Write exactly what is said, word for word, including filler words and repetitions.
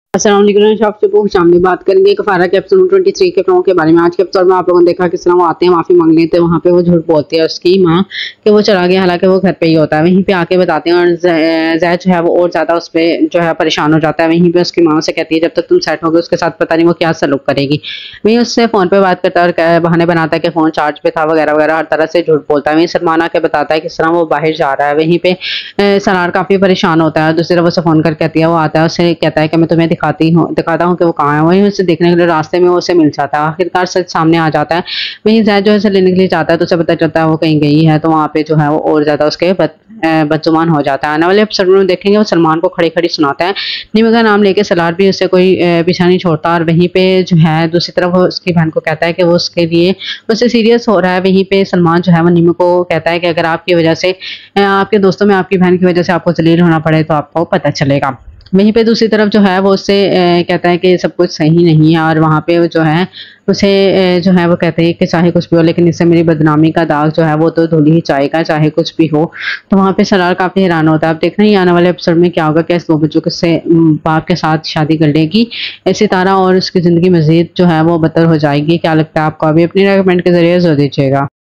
अस्सलाम वालेकुम। आपसे बहुत सामने बात करेंगे कफारा के एपिसोड ट्वेंटी थ्री के फ्लो के बारे में। आज के एपिसोड में आप लोगों ने देखा किस तरह वो आते हैं, माफ़ी मांग लेते हैं। वहाँ पे वो झूठ बोलती है उसकी माँ कि वो चला गया, हालांकि वो घर पे ही होता है। वहीं पे आके बताते हैं और जैद जो है वो और ज़्यादा उस पर जो है परेशान हो जाता है। वहीं पे उसकी माँ से कहती है जब तक तुम सेट होगे उसके साथ पता नहीं वो क्या सलूक करेगी। वहीं उससे फ़ोन पर बात करता है और बहाने बनाता है कि फ़ोन चार्ज पे था वगैरह वगैरह, हर तरह से झूठ बोलता है। वहीं सलमान आके बताता है किस तरह वो बाहर जा रहा है। वहीं पे सलार काफ़ी परेशान होता है। दूसरी तरफ उसे फ़ोन कर कहती है, वो आता है, उसे कहता है कि मैं तुम्हें दिखाती हूँ दिखाता हूँ कि वो कहाँ है। वहीं उसे देखने के लिए रास्ते में वो उसे मिल जाता है। आखिरकार सच सामने आ जाता है। वहीं जैद जो है उसे लेने के लिए जाता है तो उसे पता चलता है वो कहीं गई है। तो वहाँ पे जो है वो और ज़्यादा उसके बद बदजुबान हो जाता है। आने वाले एपिसोड में देखेंगे वो सलमान को खड़ी खड़ी सुनाता है। निमी का नाम लेके सलार भी उसे कोई पीछा नहीं छोड़ता। और वहीं पे जो है दूसरी तरफ वो उसकी बहन को कहता है कि वो उसके लिए उससे सीरियस हो रहा है। वहीं पे सलमान जो है वो निमी को कहता है कि अगर आपकी वजह से आपके दोस्तों में आपकी बहन की वजह से आपको जलील होना पड़े तो आपको पता चलेगा। वहीं पे दूसरी तरफ जो है वो उससे कहता है कि सब कुछ सही नहीं है। और वहाँ पे जो है उसे जो है वो कहते हैं कि चाहे कुछ भी हो लेकिन इससे मेरी बदनामी का दाग जो है वो तो धुल ही जाएगा चाहे कुछ भी हो। तो वहाँ पे सलार काफ़ी हैरान होता है। अब देखना ही आने वाले एपिसोड में क्या होगा, क्या इस दो बच्चों के से बाप के साथ शादी कर लेगी सितारा और उसकी ज़िंदगी मज़ीद जो है वो बदतर हो जाएगी। क्या लगता है आपको? अभी अपनी कमेंट के जरिए ज़रूर दीजिएगा।